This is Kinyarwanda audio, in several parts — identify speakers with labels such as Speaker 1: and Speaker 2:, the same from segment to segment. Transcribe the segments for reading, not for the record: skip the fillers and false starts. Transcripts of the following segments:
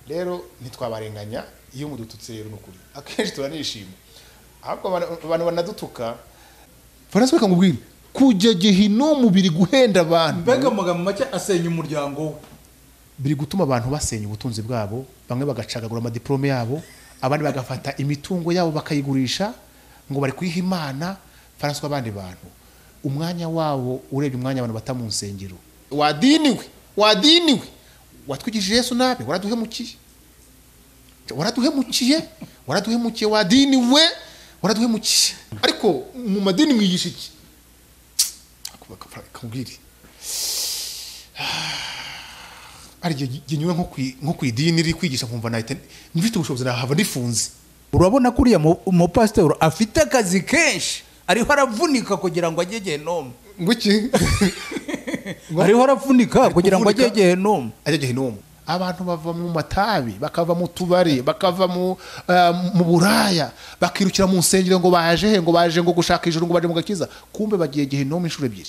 Speaker 1: rero ntitwabarenganya iyo mudututse rero n'ukuri akenshi turanishima ahubwo abantu banadutuka François kamubwira kujya gehinomu biri guhenda abantu
Speaker 2: mbega amagambo make asenya umuryango we
Speaker 1: biri gutuma abantu basenya ubutunzi bwabo bamwe bagacagagura amadiplome yabo abandi bagafata imitungo yabo bakayigurisha ngo bari kwiha Imana François abandi bantu umwanya wabo urebye umwanya abantu bata mu nsengero wadiniwe watwigishije Yesu nabe waraduhemukiye waraduhemukiye ariko mu madini mwigisha iki akubwira ari ginywe nko kwidini iri kwigisha kumva nahita nifite ubushobozi nahava ndifunze
Speaker 2: urabona kuriya mu pastor afite akazi kenshi ariho aravunika kugira ngo ajye gehinomu
Speaker 1: nguki
Speaker 2: ariho aravunika kugira ngo ajye gehinomu
Speaker 1: abantu bava mu matabi bakava mu tubari bakava mu buraya bakirukira mu nsengero ngo baje ngo gushaka ijuru ngo baje mu gakiza kumbe bagiye gehinomu inshuro ebyiri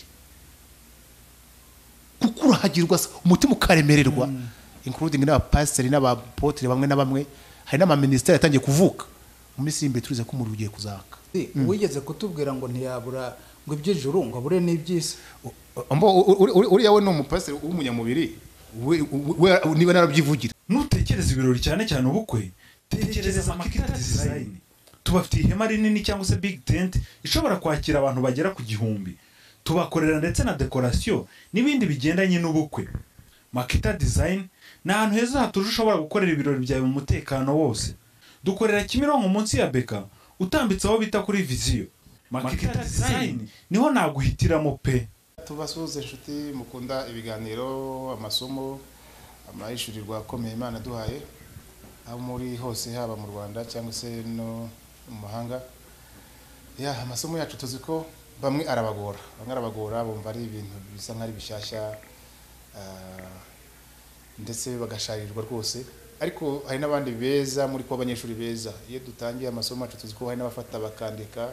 Speaker 1: kukurahagirwa umutima ukaremererwa including n'abapasiteri n'abapotre bamwe na bamwe hari n'amaministeri yatangiye kuvuka mu minsi imbere turize ko umuriro ugiye kuzaka
Speaker 2: wigeze kutubwira ngo ntiyabura ngo iby'ijuru ngo abure n'iby'isi
Speaker 1: uriya we ni umupasiteri w'umunyamubiri niba narabyivugira
Speaker 3: nutekereza ibirori cyane ubukwe tekereza Makita Design tubafitiye ihema rinini cyangwa se big tent ishobora kwakira abantu bagera ku 1,000 tubakorera ndetse na decoration n'ibindi bigendanye n'ubukwe Makita Design ni ahantu heza hatuje ushobora gukorera ibirori byawe mu mutekano wose dukorera Kimironko munsi ya Beka utambitse aho bita kuri Vision Makita Design niho naguhitiramo pe
Speaker 1: tubasuhuze inshuti mukunda ibiganiro amasomo amayishurirwa akomeye Imana duhaye aho muri hose haba mu Rwanda cyangwa se no mu mahanga amasomo yacu tuzi ko bamwe arabagora bumva ari ibintu bisa nk'ari bishyashya ndetse bagasharirwa rwose ariko hari n'abandi beza muri ko abanyeshuri beza iyo dutangiye amasomo yacu tuzi ko hari n'abafata bakandika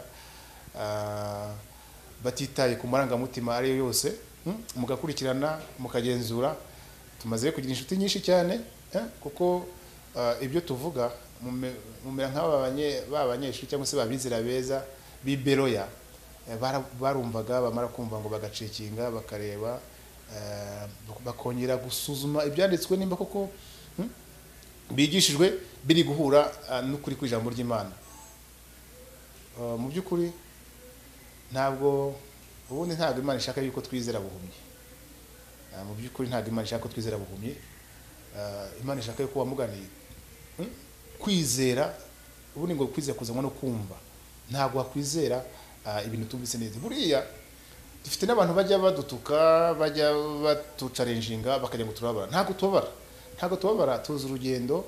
Speaker 1: batitaye ku marangamutima ari yose mugakurikirana mukagenzura tumaze kugira inshuti nyinshi cyane kuko ibyo tuvuga mumera nk'abanyeshuri cyangwa se babizira beza biberoya barumvaga bamara kumva ngo bagacekinga bakareba bakongera gusuzuma ibyanditswe nimba koko bigishijwe biri guhura n'ukuri kw'ijambo ry'Imana mu by'ukuri ntabwo Imana ishaka yuko twizera buhumye mu by'ukuri ntabwo Imana ishaka ko twizera buhumye Imana ishaka yuko wamuganiye kwizera ubundi ngo kwizera kuzanwa no kumva ntabwo wakwizera ibintu tumvise neza buriya dufite n'abantu bajya badutuka bajya batucarenjinga bakajya ngo turabara ntabwo tubabara tuzi urugendo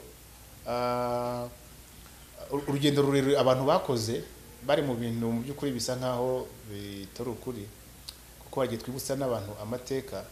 Speaker 1: rurerure abantu bakoze bari mu bintu mu by'ukuri bisa nkaho bitari ukuri kuko hagiye twibutsa n'abantu amateka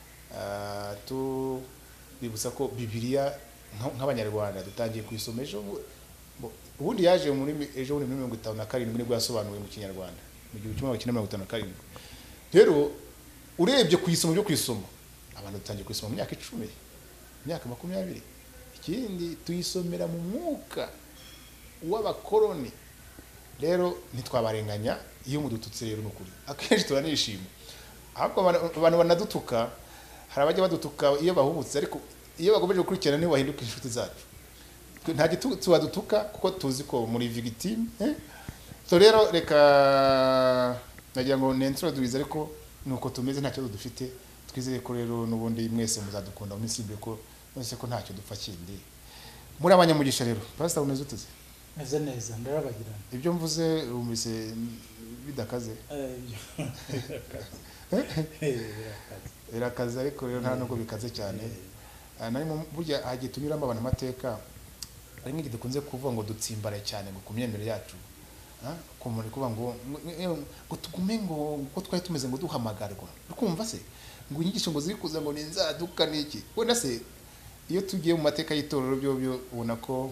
Speaker 1: tubibutsa ko Bibiliya nk'abanyarwanda dutangiye kuyisoma ubundi yaje ejo muri 57 nibwo yasobanuwe mu Kinyarwanda mu 1957 rero urebye kuyisoma byo kuyisoma abantu dutangiye kuyisoma mu myaka 10 myaka 20 ikindi tuyisomera mu mwuka w'abakoloni rero ntitwabarenganya iyo mudututse rero n'ukuri akenshi turanishima ahubwo abantu banadutuka hari abajya badutuka iyo bahubutse ariko iyo bagomeje gukurikirana nibo bahinduka inshuti zacu nta gitutsi wadutuka kuko tuzi ko muri victime so rero reka nagira ngo nintroduce ariko nuko tumeze ntacyo dufite twizeye ko rero nubundi mwese muzadukunda mu minsi imbere ko nose ko ntacyo dupfa kindi muri abanyamugisha rero pastor umeze utuze
Speaker 2: meze neza ndarabagirana
Speaker 1: ibyo mvuze umvise bidakaze birakaze ariko rero nta nubwo bikaze cyane nari burya hagiye tunyuramo abantu amateka ari nk'igi dukunze kuvuga ngo dutsimbare cyane ngo kumyemere yacu ko muri kuba ngo tugume ngo ko twari tumeze ngo duhamagarwa ukumva se ngo inyigisho ngo ziri kuza ngo ninzaduka niki wenda se iyo tugiye mu mateka y'itorero byo ubona ko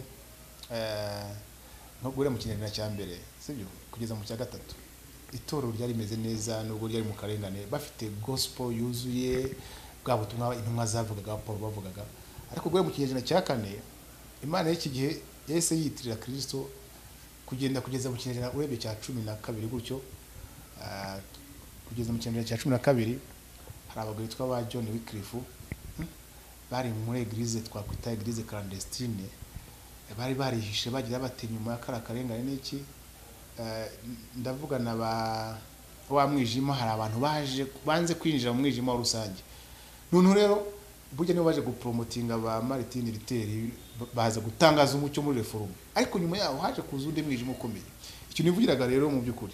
Speaker 1: no gure mu kinyarwanda cya mbere sibyo kugeza mu cya gatatu itorero ryari rimeze neza nubwo ryari mu karengane bafite gospel yuzuye bwa butumwa intumwa zavugaga Paul bavugaga ariko gure mu kinyarwanda cya kane imana y'iki gihe yahise yitirira Kristo kugeza mu kinyejana urebye cya 12 gutyo, kugeza mu kinyejana cya 12 hari abagabo bitwa ba John Wycliffe bari muri eglise twakwita eglise clandestine, bari barihishe bagira bati nyuma ya karengane n'iki, ndavuga na wa mwijima, hari abantu banze kwinjira mu mwijima wa rusange. None rero burya nibo baje gupromotinga ba Martin Luther, baza gutangaza umucyo muri reforme, ariko nyuma yaho haje kuza undi mwijima ukomeye. Icyo nivugiraga rero mu by'ukuri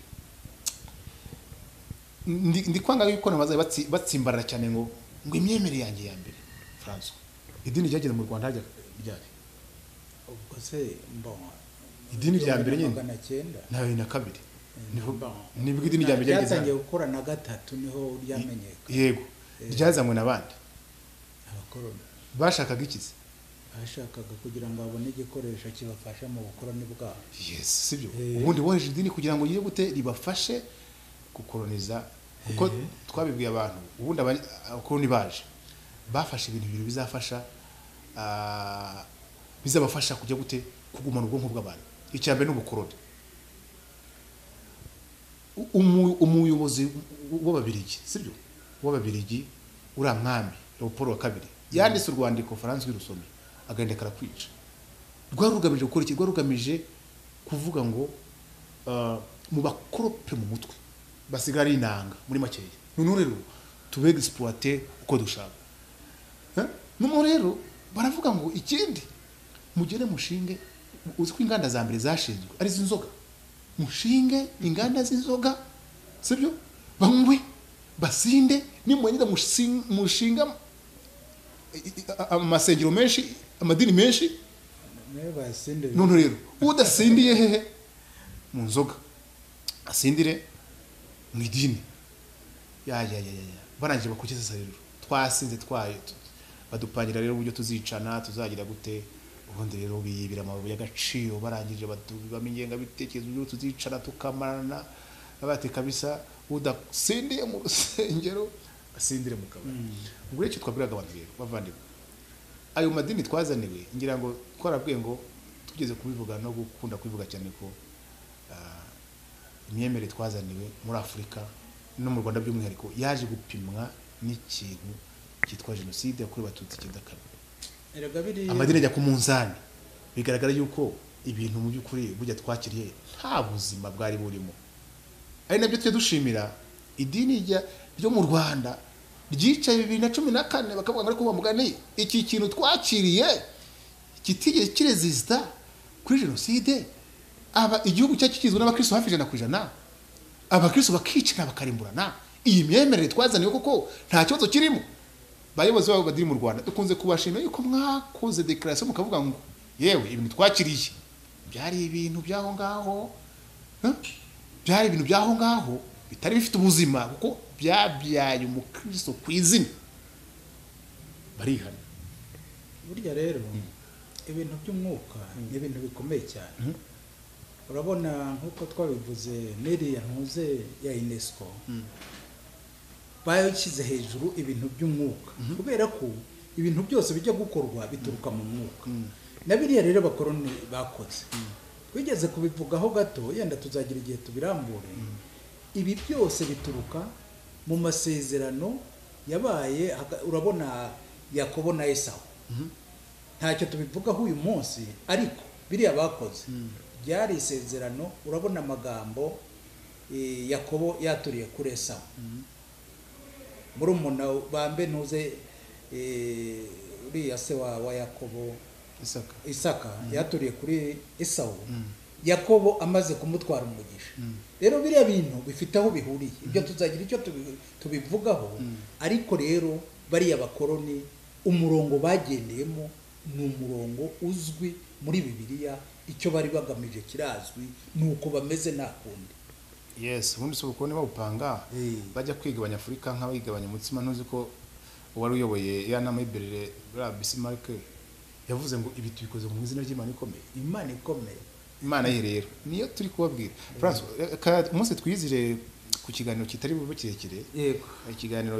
Speaker 1: ndi kwanga yuko namaze batsimbarara cyane ngo imyemerere yanjye ya mbere François, idini ryageze mu Rwanda ryari
Speaker 2: ubwo se
Speaker 1: idini rya mbere nyine na kabiri nibwo idini rya mbere
Speaker 2: ryatangiye gukora na gatatu niho ryamenyeka.
Speaker 1: Yego, ryazanywe n'abandi
Speaker 2: abakoroni.
Speaker 1: Bashakaga ikizi?
Speaker 2: Bashakaga kugira ngo babone igikoresho kibafasha mu bukoroni bwabo.
Speaker 1: Yes, sibyo. Ubundi boheje idini kugira ngo yiye gute ribafashe gukoloniza, kuko twabibwiye abantu ubundi abakoroni baje bafashe ibintu bibiri bizabafasha kujya gute kugumana ubwonko bw'abantu. Icyambere n'ubukoroni. Umuyobozi w'Ababiligi, sibyo? W'Ababiligi uriya mwami Leopold wa kabiri yanditse urwandiko Francis w'Irusome agenda karakwica. Rwarugamije gukora iki? Rwarugamije kuvuga ngo mu bakorope mu mutwe basigara inanga muri makeya. None rero tube exploiter uko dushaka. None rero baravuga ngo ikindi mugere mushinge, uzi ko inganda za mbere zashinzwe ari zinzoga, mushinge inganda z'inzoga, sibyo? Banywe basinde nimwanyida mushinga amasengero menshi, amadini menshi. None rero udasindiye hehe mu nzoga asindire mu idini ya barangije bakukeza rero twasinze badupangira rero uburyo tuzicana tuzagira gute. Ubundi rero biyibira amabuye y'agaciro, barangije bamenyenga bitekerezo byo tuzicana tukamarana abati kabisa, udasindiye mu rusengero asindire mu kabari. Ubwo icyo twabwiraga abantu rero bavandimwe, ayo madini twazaniwe ngira ngo twarabwiye ngo tugeze kubivuga no gukunda kwivuga cyane ko imyemerere twazaniwe muri Afurika no mu Rwanda by'umwihariko yaje gupimwa n'ikintu cyitwa jenoside yakorewe Abatutsi 1994. Amadini ajya ku munzani, bigaragara yuko ibintu mu by'ukuri bujya twakiriye nta buzima bwari burimo. Ari nabyo tujye dushimira idini ryo mu Rwanda ryicaye 2014 bakavuga ngo kuba mugani iki kintu twakiriye kitigeze kirezista kuri jenoside. Igihugu cyacu kizwe n'abakristo hafi 100%, abakristo bakicana bakarimburana. Iyi myemerere twazaniwe kuko nta kibazo kirimo. Bayobozi babo badiri mu Rwanda dukunze kubashimira yuko mwakoze declaration mukavuga ngo yewe ibintu twakiriye byari ibintu byaho ngaho bitari bifite ubuzima, kuko byabyaye umukristo kwizina barihana.
Speaker 2: Burya rero ibintu by'umwuka ni ibintu bikomeye cyane. Urabona nkuko twabivuze n'iriya ntuze ya UNESCO bayishyize hejuru ibintu by'umwuka, kubera ko ibintu byose bijya gukorwa bituruka mu mwuka. Na biriya rero abakoroni bakoze twigeze kubivugaho gato, yenda tuzagira igihe tubirambure. Ibi byose bituruka mu masezerano yabaye. Urabona Yakobo na Esawu, ntacyo tubivugaho uyu munsi, ariko biriya bakoze byari isezerano. Urabona amagambo Yakobo yaturiye kuri Esawu, murumuna bambe ntuze uriya se wa Yakobo Isaka yaturiye kuri Esawu. Yakobo amaze kumutwara umugisha. Rero biriya bintu bifite aho bihuriye, ibyo tuzagira icyo tubivugaho. Ariko rero bariya bakoroni umurongo bagendeyemo ni umurongo uzwi muri Bibiliya. Icyo bari bagamije kirazwi, nuko bameze nta kundi.
Speaker 1: Yes, ubundi so uko bawupanga bajya kwiga abanyafurika nk'abigabanya umutsima. Ntuzi ko wari uyoboye ya nama y'Iberere Bismarck yavuze ngo ibi tubikoze mu izina ry'Imana ikomeye.
Speaker 2: Imana ikomeye,
Speaker 1: Imana ye rero niyo turi kubabwira. France umunsi twizire ku kiganiro kitari bube kirekire.
Speaker 2: Yego,
Speaker 1: ikiganiro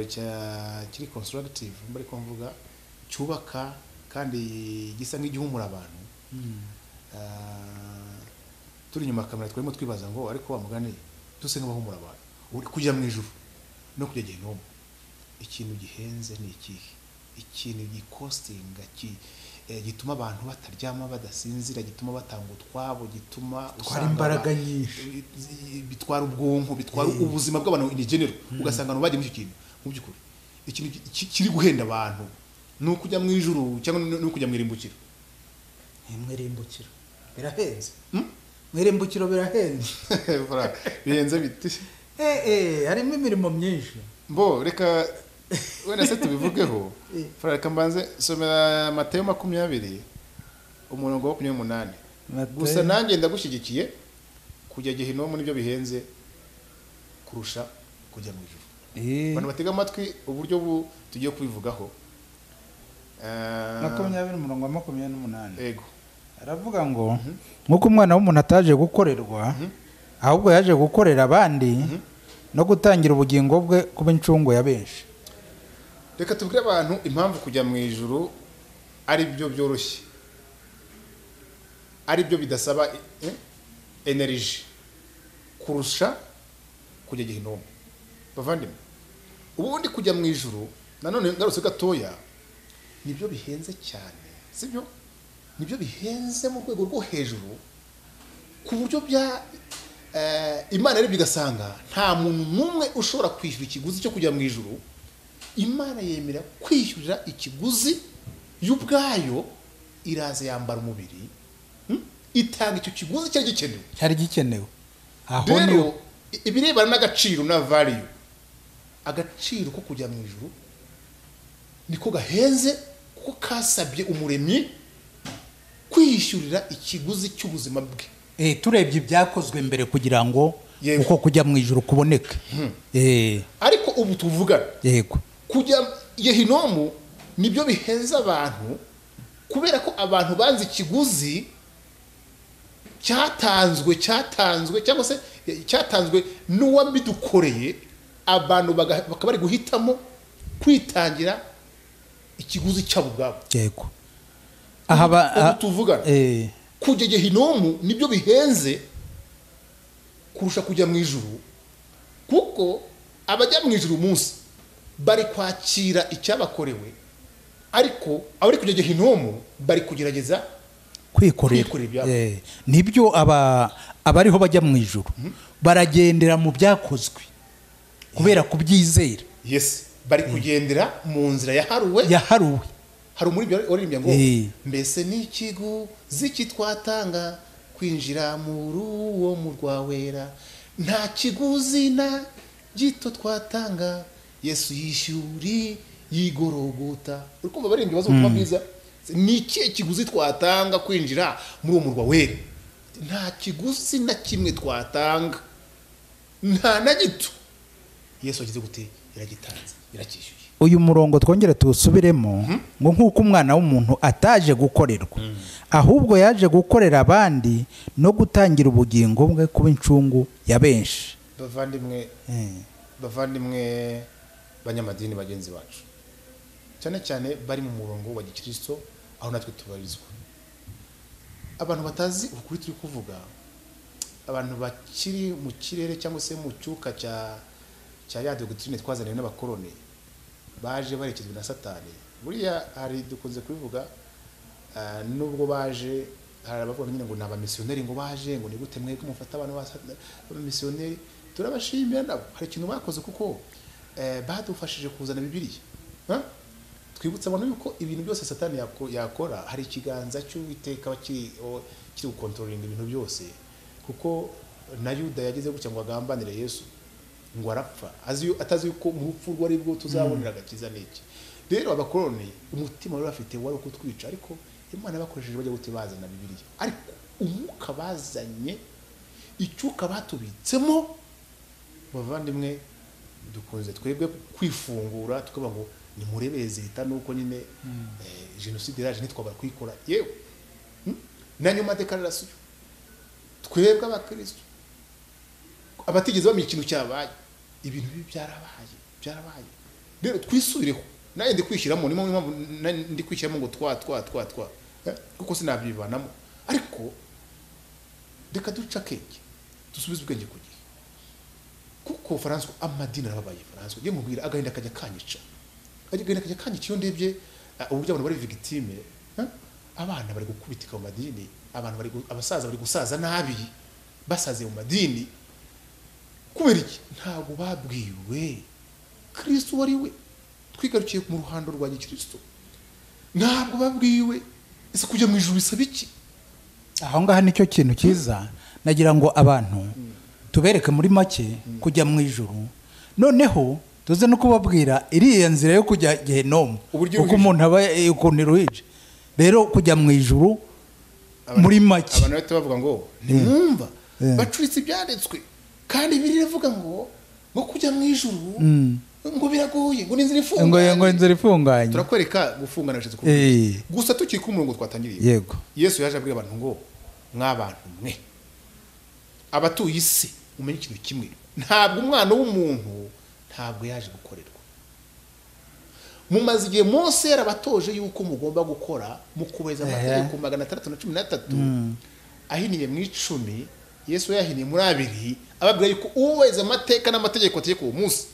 Speaker 1: kiri constructive mbari ko mvuga cyubaka kandi gisa nk'igihumura abantu. turi inyuma ya kamera twarimo twibaza ngo ariko wa mugani duse nk'abahumura abantu kujya mu ijuru no kujya gihenomu ikintu gihenze ni ikihe? Ikintu gikostinga gituma abantu bataryama badasinzira, gituma batanga utwabo, gituma
Speaker 2: twara imbaraga nyinshi,
Speaker 1: bitwara ubwonko, bitwara ubuzima bw'abantu in general, ugasanga abantu bagiye mu icyo kintu. Mu by'ukuri ikintu kiri guhenda abantu ni ukujya mu ijuru cyangwa ni ukujya mu irimbukiro.
Speaker 2: Mwirimbukiro birahenze, mwirimbukiro birahenze.
Speaker 1: Bihenze biti
Speaker 2: harimo imirimo myinshi.
Speaker 1: Mbo reka wenda se tubivugeho. Reka mbanze somera Mateyo 20 umurongo wa 28. Gusa nanjye ndagushyigikiye kujya gihenomu nibyo bihenze kurusha kujya mu ijuru. Abantu batega amatwi uburyo tugiye kubivugaho.
Speaker 2: 20 umurongo wa 28.
Speaker 1: Yego.
Speaker 2: Aravuga ngo nkuko umwana w'umuntu ataje gukorerwa ahubwo yaje gukorera abandi no gutangira ubugingo bwe kuba incungu ya benshi.
Speaker 1: Reka tubwire abantu impamvu kujya mu ijuru ari byo byoroshye, ari byo bidasaba energy kurusha kujya gihenomu. Bavandimwe, ubundi kujya mu ijuru nanone ngarutse gatoya nibyo bihenze cyane, sibyo? Nibyo bihenze mu rwego rwo hejuru ku buryo bya Imana ari bigasanga nta muntu numwe ushobora kwishyura ikiguzi cyo kujya mu ijuru. Imana yemera kwishyurira ikiguzi y'ubwayo, iraza yambara umubiri, itanga icyo kiguzi cyari gikenewe. Aho niyo ibirebana n'agaciro na value. Agaciro ko kujya mu ijuru niko gahenze kuko kasabye umuremyi kwishyurira ikiguzi cy'ubuzima bwe. Turebye ibyakozwe mbere kugira ngo uko kujya mu ijuru kuboneka. Ariko ubu tuvugana yego kujya gihenomu nibyo bihenza abantu kubera ko abantu banze ikiguzi cyatanzwe cyangwa se cyatanzwe n'uwabidukoreye. Abantu bakaba bari guhitamo kwitangira ikiguzi cyabo ubwabo. Yego. Aha tuvugana kujya gihenomu nibyo bihenze kurusha kujya mu ijuru kuko abajya mu ijuru umunsi bari kwakira icyabakorewe, ariko abari kujya gihenomu bari kugerageza kwikorera. Nibyo abariho bajya mu ijuru baragendera mu byakozwe kubera kubyizera. Yes, bari kugendera mu nzira yaharuwe. Hari muri byo waririmbye ngo mbese ni ikiguzi kitwatanga kwinjira muri uwo murwa wera, nta kiguzi na gito twatanga, Yesu yishyuri yigorogota. Uri kumva baririmbye bazo bwiza, ni iki kiguzi twatanga kwinjira muri uwo murwa wera? Nta kiguzi na kimwe twatanga, nta na gito. Yesu agize gute? Yaragitanze, yarakishyuye. Uyu murongo twongere tuwusubiremo ngo nkuko umwana w'umuntu ataje gukorerwa ahubwo yaje gukorera abandi no gutangira ubugingo bwe kuba incungu ya benshi. Bavandimwe banyamadini bagenzi bacu, cyane cyane bari mu murongo wa gikristo aho natwe tubarizwa. Abantu batazi ukuri turi kuvuga, abantu bakiri mu kirere cyangwa se mu cyuka cya ya doctrine twazaniwe n'abakoroni baje barekezwa na Satani. Buriya hari dukunze kubivuga nubwo baje hari abavuga nyine ngo naba missionnaire ngo baje ngo ni gute mwebwe mufata abantu ba missionnaire. Turabashimira nabo, hari ikintu bakoze kuko badufashije kuzana Bibiliya. Twibutsa abantu yuko ibintu byose Satani yakora hari ikiganza cy'Uwiteka kiri gukontrolinga ibintu byose, kuko na Yuda yagize gutya ngo agambanire Yesu ngo arapfa atazi yuko mu rupfu rwari bwo tuzabonera agakiza n'iki. Rero abakoroni umutima wari bafite wari kutwica, ariko Imana bakoresheje bajya gute bazana Bibiliya, ariko umwuka bazanye icyuka batubitsemo. Bavandimwe dukunze twebwe kwifungura tukavuga ngo ni murebeze leta nuko nyine genocide iraje ntitwabara kwikora yewe na nyuma declaration twebwe abakristo abatigeze bamenya ikintu cyabaye, ibintu bibi byarabaye. Rero twisubireho, naye ndi kwishyiramo, ni mpamvu ndi kwishyiramo ngo twa kuko sinabyivanamo. ariko reka duca akenge dusubize ubwenge ku gihe, kuko François amadini arababaye. François ngiye mubwira agahinda kajya kanyica, agahinda kajya kanyica iyo ndebye uburyo abantu bari victime, abana bari gukubitika mu madini, abasaza bari gusaza nabi basaze mu madini. Kubera iki? Ntabwo babwiwe Kristo wari we. Twigarukiye mu ruhando rwa Kristo, ntabwo babwiwe ese kujya mu ijuru bisaba iki.
Speaker 2: aho ngaha nicyo kintu cyiza nagira ngo abantu tubereke muri make kujya mu ijuru, noneho tuze no kubabwira iriya nzira yo kujya Gehinomu uko umuntu aba ukuntu iruhije. Rero kujya mu ijuru muri make
Speaker 1: abantu bahita bavuga ngo ntimwumva bacuritse ibyanditswe, kandi birivuga ngo kujya mu ijuru ngo biragoye, ngo n'inzira ifunganye,
Speaker 2: ngo inzira ifunganye.
Speaker 1: Turakwereka gufungana bishatse kuvuga gusa tukiri ku murongo twatangiriye.
Speaker 2: Yego,
Speaker 1: Yesu yaje abwira abantu ngo mw'abantu mwe abatuye isi umenye ikintu kimwe, ntabwo umwana w'umuntu ntabwo yaje gukorerwa. Mumaze igihe Mose yarabatoje yuko mugomba gukora mu kubahiriza amategeko 613 ahiniye mu 10, Yesu yahiniye muri 2, ababwira yuko uweze amateka n'amategeko ategeka uwo munsi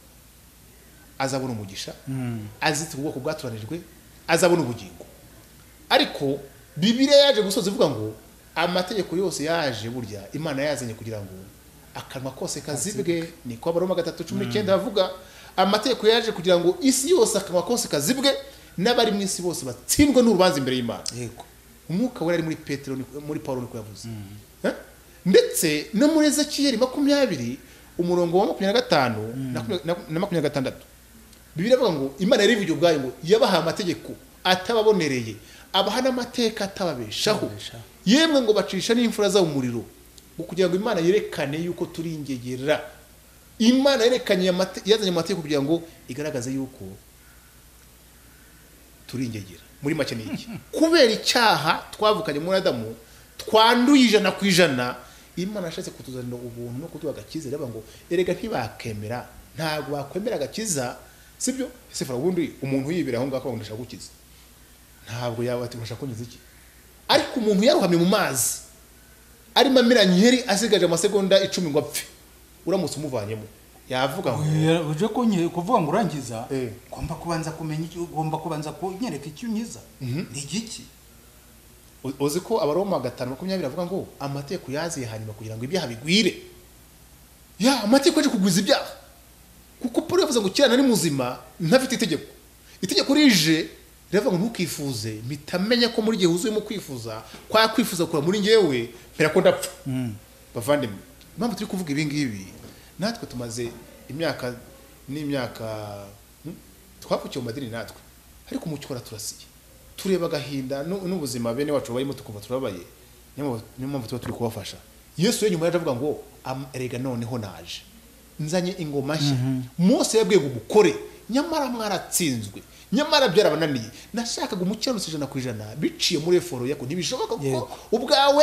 Speaker 1: azabona umugisha, azitira ubwoko bwaturanijwe, azabona ubugingo. Ariko Bibiliya yaje gusoza ivuga ngo amategeko yose yaje burya Imana yazanye kugira ngo akanwa kose kazibwe, niko Abaroma 3:19 bavuga. Amategeko yaje kugira ngo isi yose akanwa kose kazibwe, n'abari mu isi bose batsindwe n'urubanza imbere y'Imana.
Speaker 2: yego.
Speaker 1: Umwuka wera ari muri Petero, muri Paulo niko yavuze. Ndetse no muri Ezekiyeli 20 umurongo wa 25 na 26 Bibiliya ivuga ngo Imana yarivuye ubwayo ngo yabaha amategeko atababonereye, abaha n'amateka atababeshaho, yemwe ngo bacisha n'imfura zabo umuriro, kugira ngo Imana yerekane yuko turi ingegera. Imana yerekanye yazanye amategeko kugira ngo igaragaze yuko turi ingegera. Muri make ni iki? Kubera icyaha twavukanye muri Adamu, twanduye 100%, Imana yashatse kutuzanira ubuntu no kuduha agakiza. Reba ngo erega ntibakemera, ntabwo bakwemera agakiza, sibyo? Ese fara ubundi umuntu yibira aho ngako ngo ndashaka gukiza, ntabwo yaba ati ndashaka kunyuza iki. Ariko umuntu yaruhamye mu mazi arimo amira nyeri asigaje amasegonda 10 ngo apfe, uramutse umuvanyemo yavuga ngo
Speaker 2: uje kuvuga ngo urangiza, ngomba kubanza kumenya icyo, ugomba kubanza kunyereka icyo unyiza ni giki.
Speaker 1: Uzi ko Abaroma 5:20 avuga ngo amategeko yaziye hanyuma kugira ngo ibyaha bigwire. Amategeko aje kugwiza ibyaha, kuko Paulo yavuze ngo kirana ari muzima ntafite itegeko. Itegeko rije riravuga ngo ntukifuze, mitamenya ko muri gihe uzuyemo kwifuza, kwa kwifuza kura muri ngewe mpera ko ndapfa. Bavandimwe, impamvu turi kuvuga ibi ngibi, natwe tumaze imyaka n'imyaka twavukiye mu madini natwe, ariko umucyora turasiye, tureba agahinda n'ubuzima bene wacu barimo tukumva turabaye. Niyo mpamvu tuba turi kubafasha. Yesu ye nyuma yaje avuga ngo erega noneho naje nzanye ingoma nshya. Mose yabwiye ngo mukore, nyamara mwaratsinzwe, nyamara byarabananiye. Nashakaga umukiranutsi 100% biciye muri eforo yako, ntibishoboka kuko ubwawe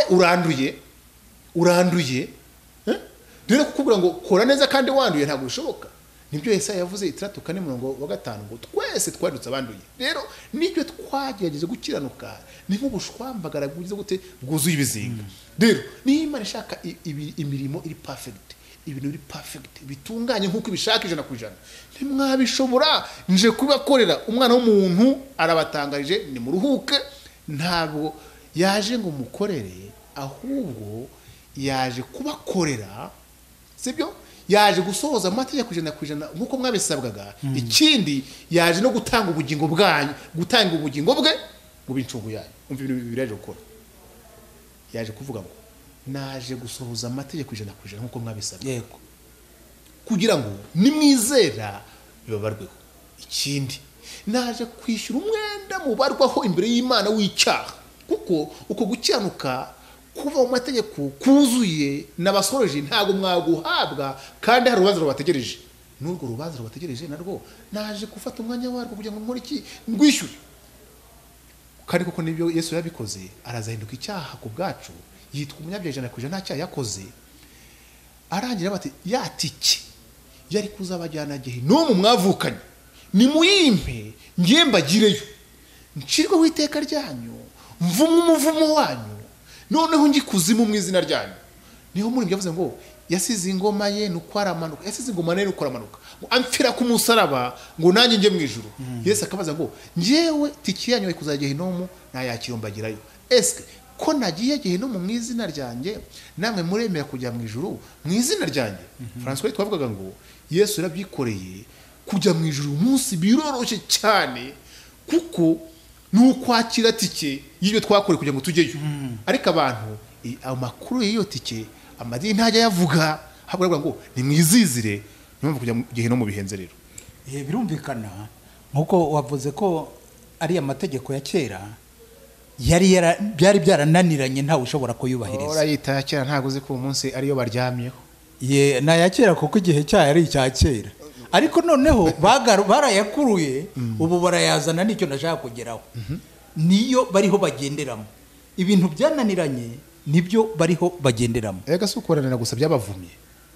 Speaker 1: uranduye. Rero kukubwira ngo kora neza kandi wanduye ntabwo bishoboka. Nibyo Yesaya yavuze 3:5 ngo twese twadutse abanduye. Rero nibyo twagerageje gukiranuka, ni nk'ubushwambagara bwiza gute bwuzuye ibizinga. Rero ni Imana ishaka imirimo iri perfect, ibintu biri perfect, bitunganye nk'uko ibishaka 100%. Ntimwabishobora, nje kubakorera. Umwana w'umuntu arabatangarije ni muruhuke, ntabwo yaje ngo mukorere, ahubwo yaje kubakorera, sibyo? Yaje gusohoza amategeko 100% nkuko mwabisabwaga. Ikindi yaje no gutanga ubugingo bwanyu, gutanga ubugingo bwe mu bincungu yanyu. Umva ibintu biraje gukora. Yaje kuvuga ngo naje gusohoza amategeko 100% nkuko mwabisabye,
Speaker 2: yego,
Speaker 1: kugira ngo nimwizera bibabarweho. Ikindi naje kwishyura umwenda mubarwaho imbere y'Imana w'icyaha, kuko uko gukiranuka kuva mu mategeko kuzuye n'abasoreje ntago mwaguhabwa, kandi hari urubanza rubategereje. N'urwo rubanza rubategereje narwo naje gufata umwanya warwo kugira ngo nkore iki, ndwishyure. Kandi kuko nibyo Yesu yabikoze, arazahinduka icyaha ku bwacu, yitwa umunyabyaha 100% nta cyaha yakoze. Arangira bati yatiki yari kuzabajyana Gehinomu mwavukanye, ni muyimpe ngiye mbagireyo, ncirwe witeka ryanyu, mvumo umuvumo wanyu, noneho ngi kuzimu mu izina ryanyu. Niho muri byavuze ngo yasize ingoma ye nuko aramanuka, yasize ingoma ye nuko aramanuka, ngo amfira ku musaraba ngo nanjye nje mu ijuru. Yesu akabaza ngo njewe tiki yanyu kuzajya Gehinomu nayakirombagirayo, eske ko nagiye Gehinomu mu izina ryanjye namwe muremera kujya mu ijuru mu izina ryanjye? François twavugaga ngo Yesu yarabyikoreye kujya mu ijuru umunsi biroroshye cyane, kuko nukwakira tike y'ibyo twakore kugira ngo tujyeyo. Ariko abantu amakuru y'iyo tike amadini ntajya yavuga, habura ngo nimwizizire, niyo kujya Gehinomu bihenze rero.
Speaker 2: Birumvikana nkuko wavuze ko ari amategeko ya kera byari byarananiranye ntawe ushobora kuyubahiriza.
Speaker 1: Urayita ya kera ntago uzi ko umunsi ariyo baryamyeho.
Speaker 2: Na ya kera kuko igihe cyayo ari icya kera, ariko noneho barayakuruye ubu barayazana. Nicyo ndashaka kugeraho, niyo bariho bagenderamo. Ibintu byananiranye nibyo bariho bagenderamo.
Speaker 1: Ega si ukuranira gusa byabavumye.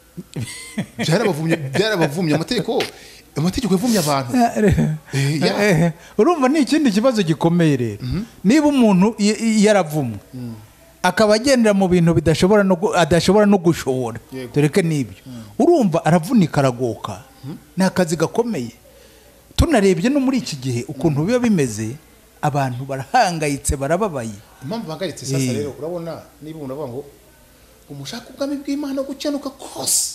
Speaker 1: Byarabavumye amategeko yavumye abantu.
Speaker 2: Urumva ni ikindi kibazo gikomeye rero. Niba umuntu yaravumwe akaba agendera mu bintu adashobora no gushobora, tureke n'ibyo, urumva aravunika aragoka. Ni akazi gakomeye. Tunarebye no muri iki gihe ukuntu biba bimeze, abantu barahangayitse, barababaye.
Speaker 1: Impamvu bahangayitse sasa rero, urabona niba umuntu avuga ngo umushaka ubwami bw'Imana gucyanuka kose,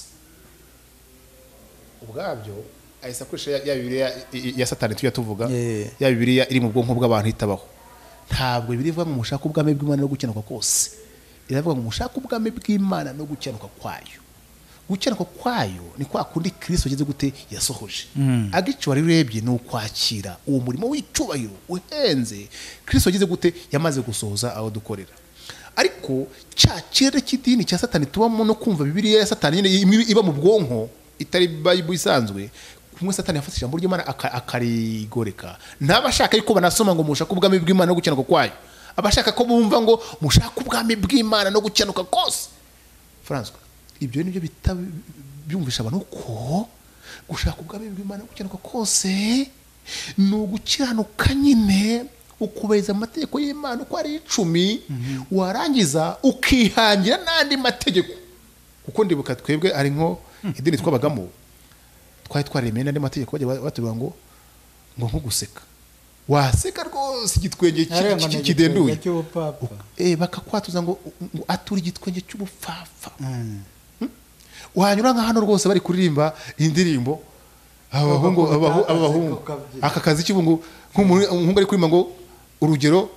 Speaker 1: ubwabyo ahise akoresha ya Bibiliya ya Satani tujya tuvuga, ya Bibiliya iri mu bwonko bw'abantu itabaho. Ntabwo Bibiliya ivuga ngo umushaka ubwami bw'Imana no gucyanuka kose, iravuga ngo umushaka ubwami bw'Imana no gucyanuka kwayo. Gucyanuka kwayo ni kwa kundi Kristo ageze gute yasohoje. Agico wari urebye ni ukwakira uwo murimo w'icubahiro uhenze Kristo ageze gute yamaze gusohoza aho dukorera. Ariko cya kirere cy'idini cya Satani tubamo no kumva Bibiliya ya Satani nyine iba mu bwonko itari Bible isanzwe, kumwe Satani yafashe ijambo ry'Imana akarigoreka. Ntabashaka yuko banasoma ngo mushaka ubwami bw'Imana no gucyanuka kwayo, abashaka ko bumva ngo mushaka ubwami bw'Imana no gucyanuka kose. François, ibyo nibyo byumvisha abantu ko gushaka ubwami bw'Imana no gucyanuka kose ni ugukiranuka nyine, ukubahiriza amategeko y'Imana uko ari 10, warangiza ukihangira n'andi mategeko. Kuko ndibuka twebwe ari nko idini twabagamo, twari twaremeye n'andi mategeko bajya batubwira ngo nko guseka, waseka rwose igitwenge kidenduye, bakakwatuza ngo atura igitwenge cy'ubupfafa. Wanyura nka hano rwose bari kuririmba indirimbo abahungu aka kazi cy'ubungu, nk'umuhungu ari kuririmba ngo urugero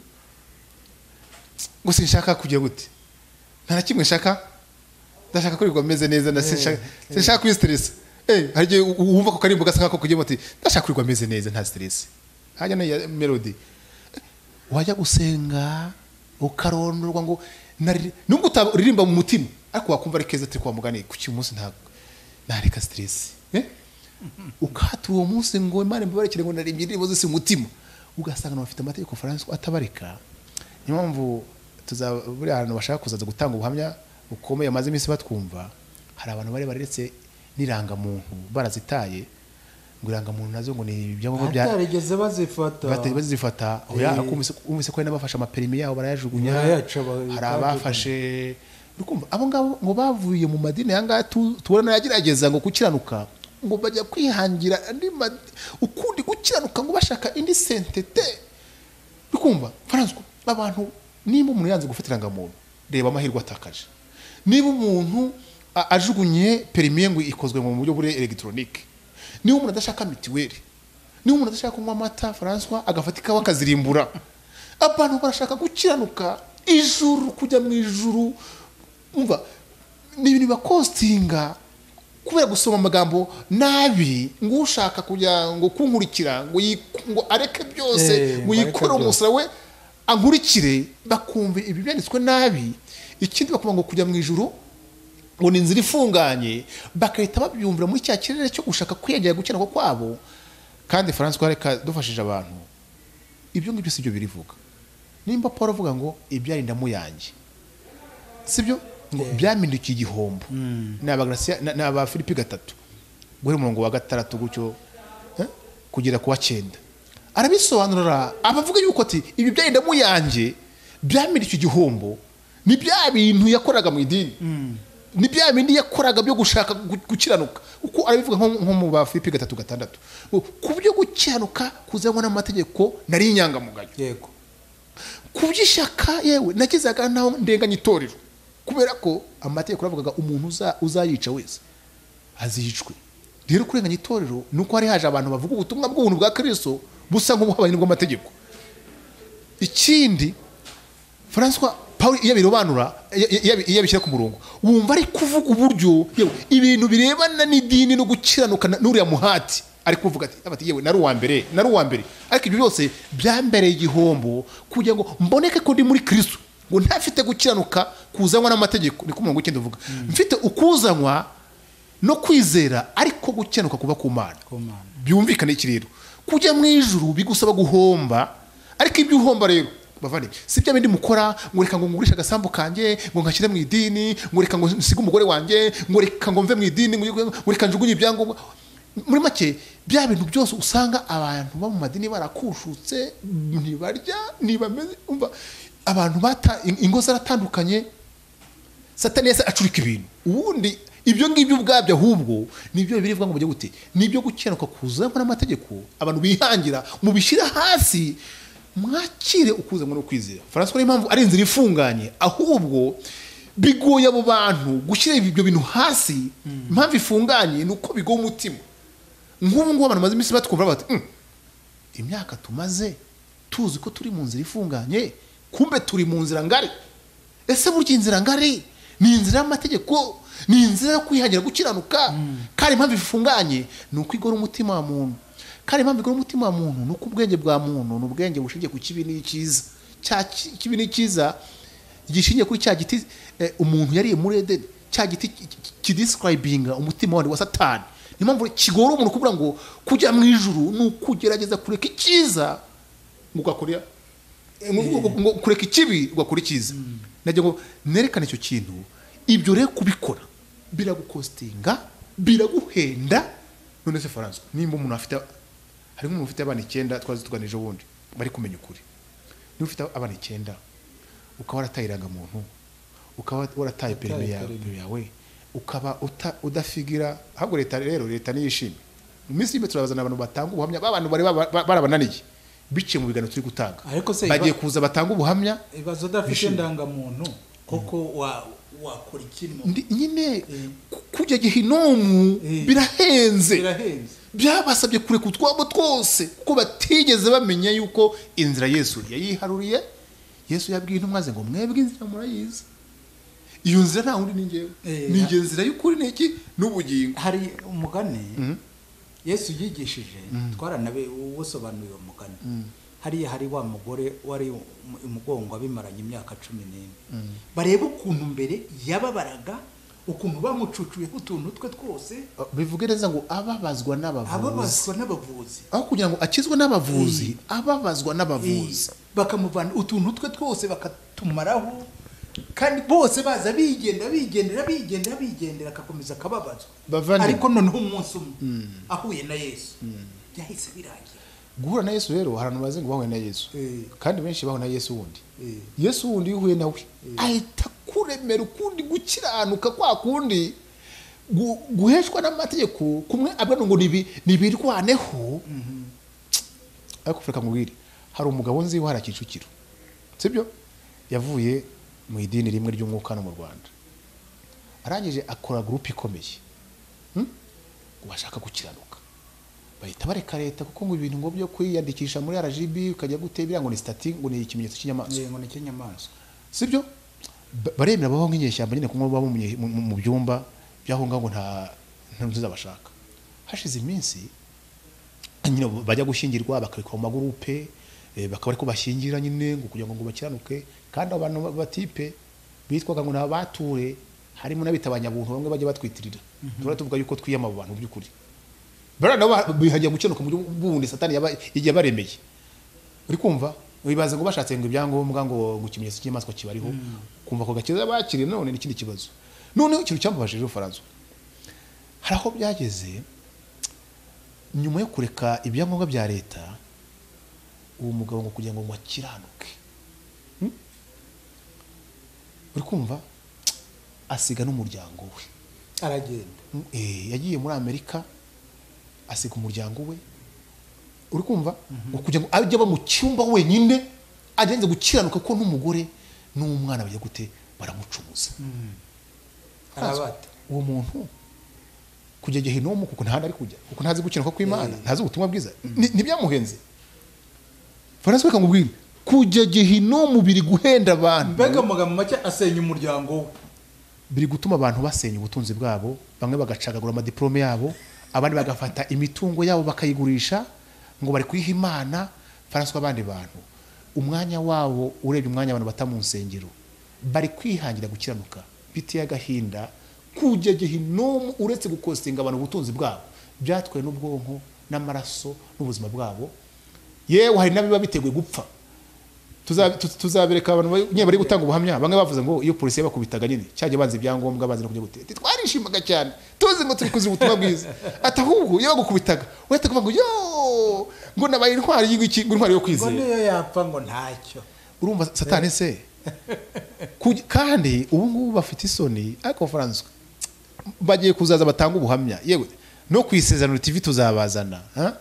Speaker 1: ngo sinshaka kujya gute, nta kimwe nshaka, ndashaka kurirwa meze neza, sinshaka kuri stress. Hagiye wumva ko karimbo gasaka ko kujye muti ndashaka kurirwa meze neza nta stress. Hajya na melody wajya gusenga ukarondorwa ngo nubwo utaririmba mu mutima, ariko wakumva ari keza turi kwa mugani ku cyumunsi ntareka stress. Ukatu uwo munsi ngo Imana mbibarekere ngo narimbye indirimbo zose umutima, ugasanga bafite amategeko François atabareka. Niyo mpamvu buri ahantu bashaka kuzaza gutanga ubuhamya bukomeye amaze iminsi batwumva, hari abantu bari baretse n'irangamuntu barazitaye, ngo irangamuntu nazo ngo ni ibyangombwa bya
Speaker 2: batarigeze
Speaker 1: bazifata. Oya akumvise ko n'abafasha amaperimi yabo barayajugunya, hari abafashe urukumva abo ngabo ngo bavuye mu madini yanga tubona yagerageza ngo gukiranuka, ngo bajya kwihangira andi ukundi gukiranuka ngo bashaka indi sentete. Urukumva François, abantu niba umuntu yanze gufata irangamuntu, reba amahirwe atakaje. Niba umuntu ajugunye perimi ngo ikozwe mu buryo buri electronique, niba umuntu adashaka mitiweli, niba umuntu adashaka kunywa amata François agafata ikawa akazirimbura, abantu barashaka gukiranuka ijuru, kujya mu ijuru. Umva ni ibintu bakostinga kubera gusoma amagambo nabi, ngo ushaka kujya ngo kunkurikira ngo areke byose ngo yikore umusara we ankurikire, bakumva ibi byanditswe nabi. Ikindi bakuvuga ngo kujya mu ijuru ngo ni inzira ifunganye, bakahita babyumvira muri cya kirere cyo gushaka kwiyegera gukenerwa kwabo. Kandi François reka dufashije abantu, ibyo ngibyo sibyo birivuga. Nimba Paul avuga ngo ibyarinda mu yanjye, sibyo ngo byamindukiye igihombo, n'aba Filipi 3 guhera umurongo wa 6 gucyo kugera ku wa 9 arabisobanura, abavuga yuko ati ibi byarinda mu yanjye byamindukiye igihombo ni bya bintu yakoraga mu idini ni bya bindi yakoraga byo gushaka gukiranuka uko arabivuga nko mu ba Filipi 3:6 ku byo gukiranuka kuzanwa n'amategeko nari inyangamugayo
Speaker 2: yego
Speaker 1: ku by'ishyaka yewe nakizaga naho ndenganya itorero kubera ko amategeko aravugaga umuntu uzayica wese azicwe rero kurenganya itorero nuko hari haje abantu bavuga ubutumwa bw'ubuntu bwa Kristo busa nk'ubuhabanye bw'amategeko. Ikindi François Paul yabirobanura yabishyira ku murongo wumva ari kuvuga uburyo ibintu birebana n'idini no gukiranuka n'uriya muhati ari kuvuga ati yewe nari uwa mbere ariko ibyo byose byambereye igihombo kugira ngo mboneke ko ndi muri Kristo ngo ntafite gukiranuka kuzanwa n'amategeko ni ku murongo cyenda uvuga mfite ukuzanwa no kwizera ariko gukiranuka kuba ku Mana byumvikane iki rero kujya mu ijuru bigusaba guhomba ariko ibyo uhomba rero bavane si bya bindi mukora ngo reka ngo ngurisha agasambu kanje ngo nkashyire mu idini ngo reka ngo nsige umugore wanjye ngo reka ngo mve mu idini ngo reka njugunye ibyangombwa muri make bya bintu byose usanga abantu ba mu madini barakushutse ntibarya ntibameze umva abantu bata ingo zaratandukanye Satani yese acurika ibintu ubundi ibyo ngibyo ubwabyo ahubwo nibyo birivuga ngo bujye gute nibyo gukiranuka kuzanwa n'amategeko abantu bihangira mu bishyira hasi mwakire ukuzanwa no kwizera. François impamvu ari inzira ifunganye ahubwo bigoye abo bantu gushyira ibyo bintu hasi impamvu ifunganye nuko bigoye umutima nk'ubu ngo abantu maze iminsi batwumva bati imyaka tumaze tuzi ko turi mu nzira ifunganye kumbe turi mu nzira ngari ese burya inzira ngari ni inzira y'amategeko ni inzira yo kwihangira gukiranuka kandi impamvu ifunganye nuko igora umutima wa muntu kandi impamvu igora umutima wa muntu nuko ubwenge bwa muntu n'ubwenge bushingiye ku kibi n'icyiza kibi n'icyiza gishingiye kuri cya giti umuntu yariye muri Edeni cya giti kidescribinga umutima wa Satani impamvu kigora umuntu kuvuga ngo kujya mu ijuru nukugerageza kureka icyiza mugakorera ngo kureka ikibi ugakora icyiza najye ngo nerekane icyo kintu ibyo rero kubikora biragukostinga biraguhenda none se François nimba umuntu afite hari nk'umuntu ufite abana 9 twazitwanije ubundi bari kumenya ukuri niba ufite abana 9 ukaba waratayiranga muntu ukaba warataye perime yawe ukaba udafigira ahubwo leta niyishime mu minsi y'imwe turabazana abantu batanga ubuhamya abantu bari barabananiye biciye mu biganiro turi gutanga bagiye kuza batanga ubuhamya
Speaker 2: ibibazo udafite ndangamuntu koko wakora ikintu
Speaker 1: nyine kujya gihinomu birahenze byabasabye kureka utwabo twose kuko batigeze bamenya yuko inzira Yesu yayiharuriye Yesu yabwiye intumwa ze ngo mwebwe inzira murayizi iyo nzira nta wundi ni nge nzira y'ukuri n'iki n'ubugingo
Speaker 2: hari umugani Yesu yigishije twaranabe usobanuye uwo mugani hariya hari wa mugore wari umugongo abimaranye imyaka 14 bareba ukuntu mbere yababaraga ukuntu bamucucuye utuntu twe twose
Speaker 1: bivugereza ngo ababazwa n'abavuzi aho kugira ngo akizwe n'abavuzi ababazwa n'abavuzi
Speaker 2: bakamuvana utuntu twe twose bakatumaraho kandi bose baza bigendera akakomeza akababazwa ariko noneho umunsi umwe ahuye na Yesu yahise birangira
Speaker 1: guhura na Yesu rero harano baze ngo bahuye na Yesu kandi benshi bahuye na Yesu wundi Yesu wundi yuhuye nawe ahita kuremera ukundi gukiranuka kwa kundi guheshwa n'amategeko kumwe abana ngo nibirwaneho ariko Afrika ngwiri hari umugabo nzi wahara Kicukiro sibyo yavuye mu idini rimwe ry'umwuka no mu Rwanda arangije akora groupe ikomeye ubashaka gukiranuka bahita bareka leta kuko ngo ibintu ngo byo kwiyandikisha muri RGB ukajya gutebira ngo ni stati ngo ni ikimenyetso cy'inyamaswa sibyo baremera baho nk'inyeshyamba nyine kumwe babo mu byumba byahonga ngo nta ntuziza bashaka hashize iminsi nyine bajya gushingirwa bakarikwa mu magurupe bakaba ariko bashingira nyine ngo kugira ngo bakiranuke kandi abantu batipe bitwaga ngo nabature harimo n'abitabanyabuntu bamwe bajya batwitirira tuvuga yuko twiyama abo bantu by'ukuri barana bihagiye gukiranuka mu bundi Satani yabaremeye uri kumva wibaza ngo bashatse ngo ibyangombwa ngo gukimenyetso cy'inyamaswa kibariho kumva ko gakiza bakiri none n'ikindi kibazo none ikintu cyambabashije François hari aho byageze nyuma yo kureka ibyangombwa bya leta uwo mugabo ngo kugira ngo mwakiranuke uri kumva asiga n'umuryango we
Speaker 2: aragenda
Speaker 1: yagiye muri Amerika asiga umuryango we uri kumva kugira ngo ajye aba mu cyumba wenyine agenze gukiranuka ko n'umugore n'umwana bajya gute baramucumuza
Speaker 2: arabata
Speaker 1: uwo muntu kujya gehinomu kuko ntahandi ari kujya kuko ntazi gukiranuka kw'Imana ntazi ubutumwa bwiza ntibyamuhenze François kamubwira kujya gehinomu biri guhenda abantu
Speaker 2: mbega amagambo make asenya umuryango we
Speaker 1: biri gutuma abantu basenya ubutunzi bwabo bamwe bagacagagura amadiplome yabo abandi bagafata imitungo yabo bakayigurisha ngo bari kwiha Imana François abandi bantu umwanya wabo urebye umwanya abantu batamu nsengero bari kwihangira gukiranuka biteye agahinda kujya gehinomu uretse gukostinga abantu ubutunzi bwabo byatwaye n'ubwonko n'amaraso n'ubuzima bwabo yewe hari nabiba biteguye gupfa tuzabereka abantu nye bari gutanga ubuhamya bamwe bavuze ngo iyo polisi yabakubitaga nyine cyaje banze ibyangombwa bazi no kujya gute twarishimaga cyane tuzi ngo turi kuzi ubutumwa bwiza atahubwo iyo bagukubitaga uhita kuvuga ngo yo ngo nabaye intwari y'iki ngo intwari yo kwizera
Speaker 2: ngo niyo yapfa ngo ntacyo
Speaker 1: urumva satani se kandi ubu ngubu bafite isoni ariko François bagiye kuzaza batanga ubuhamya yewe no kwisezerano TV tuzabazana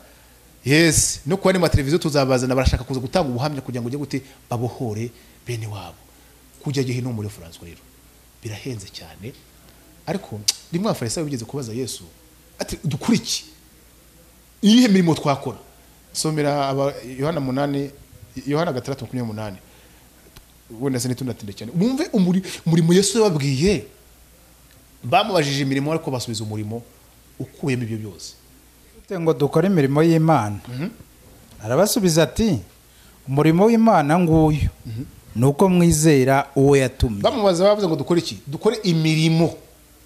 Speaker 1: yes no kwa ni ma televiziyo tuzabazana barashaka kuza gutanga ubuhamya kugira ngo ujye gute babohore bene wabo kujya gehino muri François rero birahenze cyane ariko rimwe Afarisayo bigeze kubaza Yesu ati dukuriki iyihe mirimo twakora somera Yohana 8 Yohana 3:8 wenda se nitunatinde cyane bumve umurimo Yesu yababwiye bamubajije imirimo ariko basubiza umurimo ukuyemo ibyo byose
Speaker 2: ngo dukore imirimo y'Imana arabasubiza ati umurimo w'Imana nguyu nuko mwizera uwo yatumye
Speaker 1: bamubaza bavuze ngo dukore iki dukore imirimo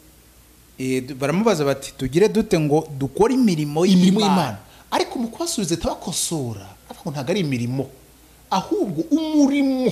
Speaker 2: baramubaza bati tugire dute ngo dukore imirimo y'Imana
Speaker 1: ariko mu kwasubiza tabakosora avuga ntago ari imirimo ahubwo umurimo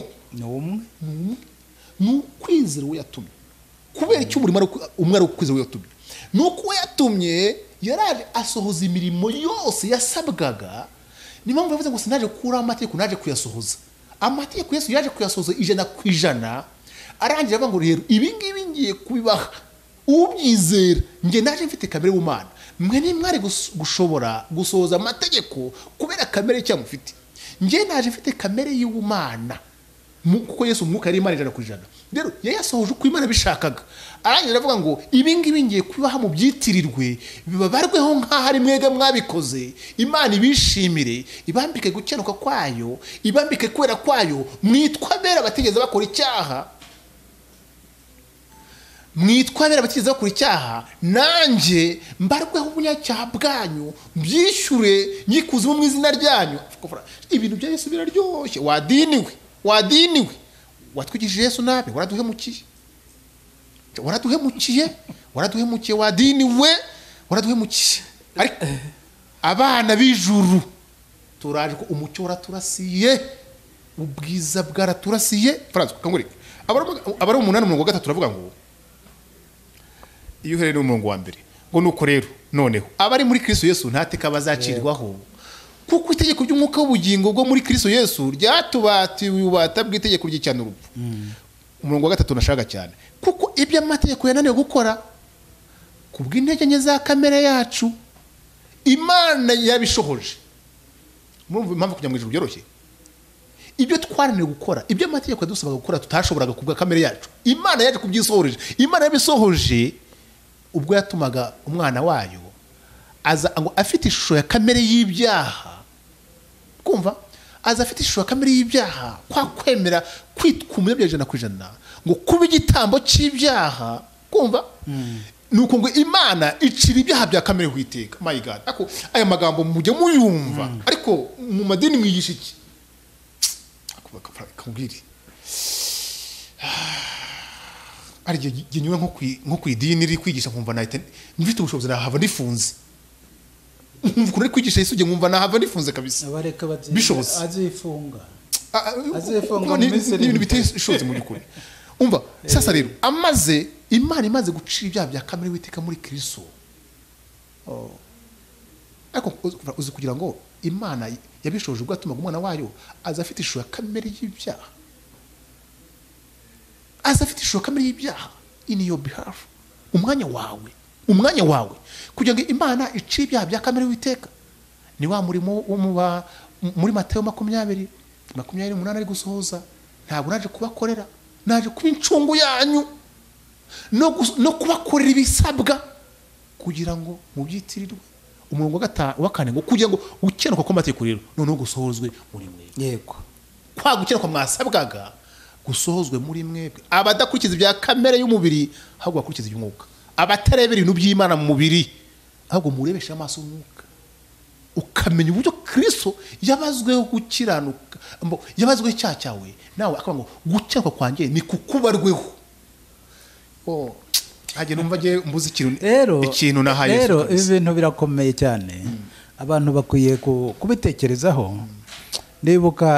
Speaker 1: ni ukwizera uwo yatumye kubera icyo umurimo umwe ari ukwizera uwo yatumye nuko yatumye yaraje asohoza imirimo yose yasabwaga ni mpamvu yavuze ngo sinaje kura amategeko naje kuyasohoza amategeko Yesu yaje kuyasohoza 100% arangira avuga ngo rero ibi ngibi ngiye kubibaha ubyizera nge naje mfite kamere y'Imana mwe ni mwari gushobora gusohoza amategeko kubera kamere cya mufite nge naje mfite kamere y'Imana kuko Yesu umwuka yari Imana 100%. Rero yayasohoje uko Imana bishakaga arangira avuga ngo ibi ngibi ngiye kubaha mu byitirirwe bibabarweho nk'aho ari mwega mwabikoze Imana ibishimire ibambike gukenuka kwayo ibambike kwera kwayo mwitwa bera batigeze bakora icyaha mwitwa bera batigeze bakora icyaha nanjye mbarweho ubunyacyaha bwanyu byishyure nyikuze mu izina ryanyu ibintu bya Yesu biraryoshye wadiniwe watwigishije Yesu nabe waraduhemukiye wadiniwe waraduhemukiye ariko abana b'ijuru turaje ko umucyo waraturasiye ubwiza bwaraturasiye François kangurike abari 8:3 turavuga ngo iyo uhereye n'umurongo wa mbere ngo nuko rero noneho abari muri Kristo Yesu ntateka bazacirwaho kuko itegeko ry'umwuka w'ubugingo bwo muri Kristo Yesu ryatubatiwe ubata bw'itegeko ry'icyana urupfu umurongo wa 3 nashaka cyane kuko ibyo amategeko yananiwe gukora kubw'intege nke za kamere yacu Imana yabishohoje murumva impamvu kujya mu ijuru byoroshye ibyo twarananiwe gukora ibyo amategeko yadusabaga gukora tutashoboraga kubwa kamere yacu Imana yaje kubyisohoreje Imana yabisohoje ubwo yatumaga umwana wayo aza ngo afite ishusho ya kamere y'ibyaha kumva aza afite ishusho ya kamere y'ibyaha kwa kwemera kwitwa bya 100% ngo kuba igitambo cy'ibyaha kumva nuko ngo Imana icira ibyaha bya kamere kwiteka my god ako aya magambo mujye muyumva ariko mu madini mwigisha iki akubwira ari genywe nko kwidini ri kwigisha nkumva nahite mfite ubushobozi nahava ndifunze kuri kwigisha Yesu nkumva nahava ndifunze kabisa
Speaker 2: abareka
Speaker 1: bishoboze
Speaker 2: azifunga
Speaker 1: ni biteye ishozi mu byukuri umva sasa rero Imana imaze gucira ibyaha bya kamere witeka muri Kristo ariko uzi kugira ngo Imana yabishoje ubwo atumaga umwana wayo aza afite ishusho ya kamere y'ibyaha aza afite ishusho kamere y'ibyaha in your behalf, umwanya wawe kugira ngo Imana iciye ibyaha bya kamere witeka. Ni wa murimo wo muri Matayo 20:28 ari gusohoza. Ntabwo naje kubakorera, naje kuba incungu yanyu no kubakorera ibisabwa kugira ngo mubyitirirwe. Umurongo wa kane ngo kugira ngo ukenuka kw'amategeko rero noneho gusohozwe muri mwebwe.
Speaker 2: Yego,
Speaker 1: kwa gukenuka mwasabwaga gusohozwe muri mwebwe, abadakurikiza ibya kamere y'umubiri ahubwo bakurikiza iby'umwuka, abatarebera ibintu by'Imana mu mubiri ahubwo murebesha amaso y'umwuka, ukamenya uburyo Kristo yabazweho gukiranuka, yabazweho icyaha cyawe, nawe akavuga ngo gukiranuka kwanjye ni kukubarweho. Haje numva je mbuze ikintu nahaye.
Speaker 2: Rero ibintu birakomeye cyane, abantu bakwiye kubitekerezaho. Ndibuka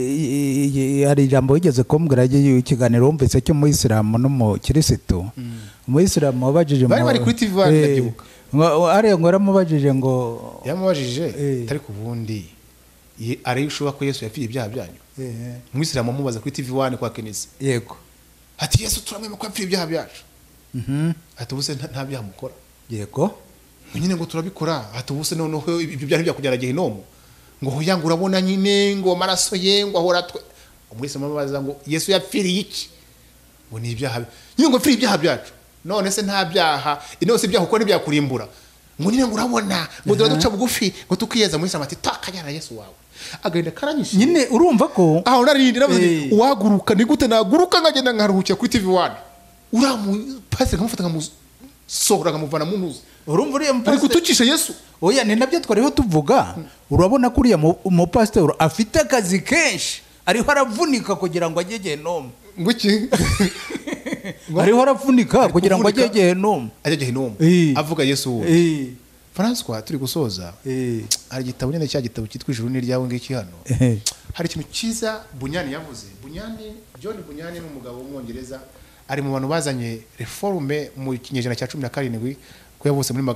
Speaker 2: hari ijambo wigeze kumbwira ikiganiro wumvise cyo mu Isilamu no mu Kirisitu. Mu Isilamu wabajije
Speaker 1: bari kuri TV ndabyibuka.
Speaker 2: Ari ngo yaramubajije ngo
Speaker 1: tari ku bundi ari ushobora ko Yesu yapfiye ibyaha byanyu. Mu Isilamu mubaza kuri TV 1 kwa Kenisi.
Speaker 2: Yego.
Speaker 1: Ati Yesu turamwema ko yapfiye ibyaha byacu. Ati ubuse nta byaha mukora.
Speaker 2: Yego.
Speaker 1: Nyine ngo turabikora. Ati ubuse noneho ibyo byaha byakujyana Gehinomu. Ngo hoyanga urabona nyine ngo maraso ye ngo ahora umwese mabaza ngo Yesu yapfiriye iki? Ngo ni ibyaha. Nyine ngo yapfiriye ibyaha byacu. None se nta byaha, inose ibyaha uko ntibyakurimbura. Ngo nyine ngo urabona ngo duca bugufi ngo tukiyeza muri samati takanyara Yesu wawe. Agenda karanyishe.
Speaker 2: Nyine urumva ko
Speaker 1: aho narindi navuze uwaguruka ni gute naguruka ngagenda nkaruhukira kuri TV 1. Uramu pase nkamufata nkamusohora nkamuvana mu ntuzi.
Speaker 2: Urumva uriya
Speaker 1: ari kutukisha Yesu.
Speaker 2: Oya ni nabyo twariho tuvuga. Urabona kuriya mu pastor afite akazi kenshi, ariho aravunika kugira ngo ajye Gehinomu.
Speaker 1: Ngo iki?
Speaker 2: Ariho aravunika kugira ngo ajye Gehinomu.
Speaker 1: Ajye Gehinomu. Avuga Yesu. François turi gusoza. Hari igitabo nyine cya gitabo cyitwa Ijuru ni ryawe ngiki hano. Hari ikintu cyiza Bunyani yavuze. John Bunyani ni umugabo w'umwongereza, ari mu bantu bazanye reforme mu kinyejana cya 17 ko yavutse muri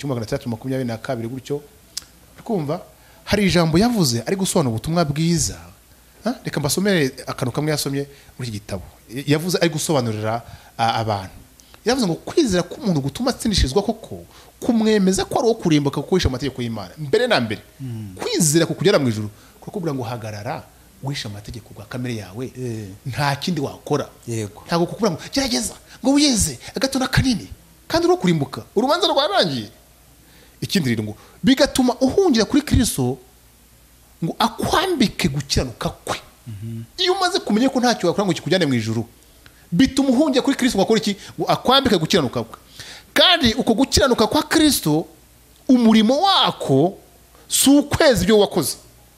Speaker 1: 1922 gutyo. Kumva hari ijambo yavuze ari gusobanura ubutumwa bwiza. Reka mbasomere akantu kamwe yasomye muri iki gitabo. Yavuze ari gusobanurira abantu. Yavuze ngo kwizera k'umuntu gutuma atsindishirizwa koko kumwemeza ko ari uwo kurimbuka kukoresha amategeko y'Imana. Mbere na mbere kwizera kukugera mu ijuru kuko ngo hagarara wisha amategeko kwa kamere yawe, nta kindi wakora.
Speaker 2: Yego.
Speaker 1: Ntago kukubura ngo gerageza ngo wiyeze agato na kanini kandi uro kurimbuka urubanza rwarangiye. Ikindi rero ngo bigatuma uhungira kuri Kristo ngo akwambike gukiranuka kwe. Iyo umaze kumenya ko ntacyo wakora ngo kikujyane mu ijuru, bituma uhungira kuri Kristo ngakora iki? Ngo akwambike gukiranuka kwe. Kandi uko gukiranuka kwa Kristo umurimo wako si ukwezi ibyo wakoze.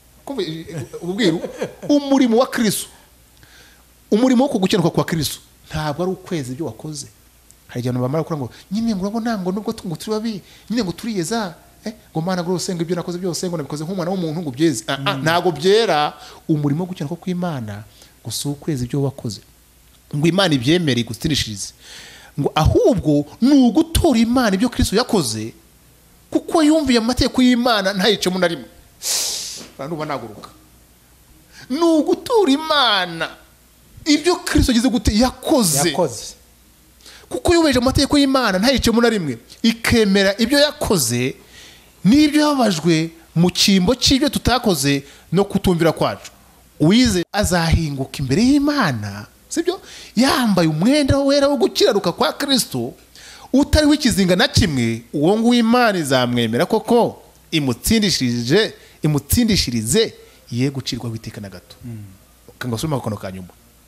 Speaker 1: Ubwiru umurimo wa Kristo, umurimo wo gukiranuka kwa Kristo ntabwo ari ukwezi ibyo wakoze. Hari igihe bamara gukora ngo nyine ngo urabona ngo nubwo ngo turi babi nyine ngo turiyeza ngo Mana ngo usenga ibyo nakoze byose ngo nabikoze nk'umwana w'umuntu ngo byeze. Ntago byera. Umurimo wo gukiranuka kw'Imana ngo si ukwezi ibyo wakoze ngo Imana ibyemere igutsinishirize, ngo ahubwo ni ugutora Imana ibyo Kristo yakoze kuko yumviye amategeko y'Imana ntayicemo na rimwe. Nuba naguruka ni ugutura Imana ibyo Kristo agize gute yakoze kuko yubeje amategeko y'Imana ntayicemo na rimwe, ikemera ibyo yakoze n'ibyo yababajwe mu cyimbo cy'ibyo tutakoze no kutumvira kwacu. Uwize azahinguka imbere y'Imana, sibyo, yambaye umwenda wera wo gukiranuka kwa Kristo utari w'ikizinga na kimwe. Uwo nguwo Imana izamwemera koko imutsindishirize ye gucirwa witeka na gato. Kangasoma kono kanyuma.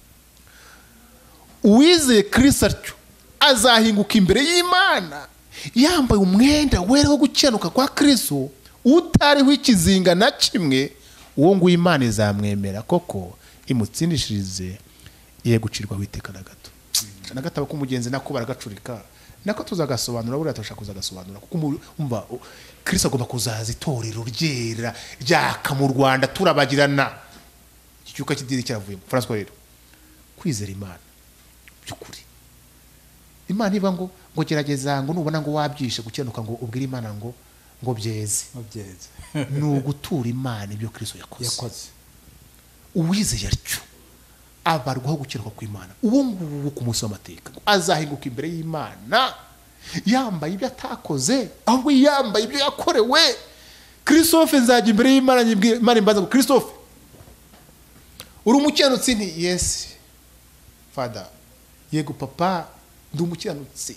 Speaker 1: Uwizeye Kristo atyo azahinguka imbere y'Imana yambaye umwenda wera wo gukiranuka kwa Kristo utari w'ikizinga na kimwe. Uwo nguwo Imana izamwemera koko imutsindishirize ye gucirwa witeka na gato. Na gatabo k'umugenzi nako baragacurika nako tuzagasobanura buriya turashaka kuzagasobanura kuko umva Kristo agomba kuzaza itorero ryera ryaka mu Rwanda turabagirana. Icyuka kidiri cyavuye François rero kwizera Imana byukuri. Imana iba ngo gerageza ngo nubona ngo wabyishe gukiranuka ngo ubwire Imana ngo byeze. Ni ugutura Imana ibyo Kristo yakoze. Uwizeye atyo abarwaho gukiranuka kw'Imana. Uwo nguwo ku munsi w'amateka azahinguka imbere y'Imana yambaye ibyo atakoze, ahubwo yambaye ibyo yakorewe. Christophe nzajya imbere y'Imana Imana imbaza ngo Christophe uri umukiranutsi? Nti yes Father. Yego papa ndi umukiranutsi.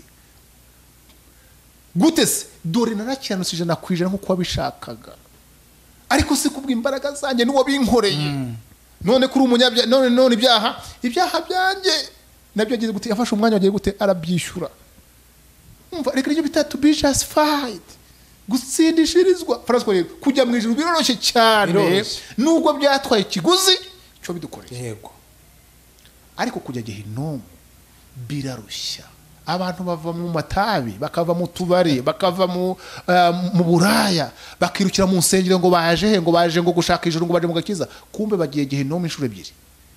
Speaker 1: Gute se? Dore narakiranutse 100% nk'uko wabishakaga, ariko si kubw'imbaraga zanjye n'uwo binkoreye. None kuri umunyabyaha, none ibyaha byanjye nabyo agize gute? Yafashe umwanya wagiye gute? Arabyishyura. Umva, reka ibyo bita to be justified, gutsindishirizwa. Francois, kujya mu ijuru biroroshye cyane nubwo byatwaye ikiguzi cyo bidukoreye.
Speaker 2: Yego.
Speaker 1: Ariko kujya Gehinomu birarushya. Abantu bava mu matabi, bakava mu tubari, bakava mu buraya, bakirukira mu nsengero ngo baje ngo gushaka ijuru, ngo baje mu gakiza. Kumbe bagiye Gehinomu inshuro 2.